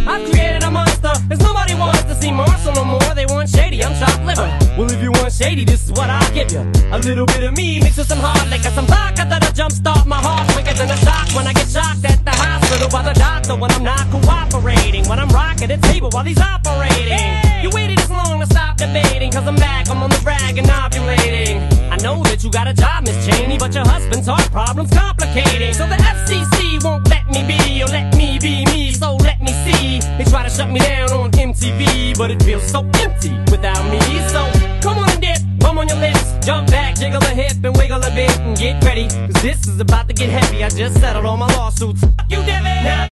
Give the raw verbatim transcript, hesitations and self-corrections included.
I've created a monster, cause nobody wants to see Marshall no more. They want shady, I'm chopped liver. Well, if you want shady, this is what I'll give you. A little bit of me mixed with some hard liquor, some vodka that'll jumpstart my heart quicker than a shock when I get shocked at the hospital by the doctor when I'm not cooperating, when I'm rocking the table while he's operating. Hey! You waited this long to stop debating, cause I'm back, I'm on the rag and ovulating. I know that you got a job, Miss Cheney, but your husband's heart problem's complicating. So the F C C won't let me be, or let me be me, so let me see. They try to shut me down on M T V, but it feels so empty without me. So come on and dip, bum on your lips, jump back, jiggle a hip and wiggle a bit and get ready, cause this is about to get heavy. I just settled all my lawsuits. You did it! Now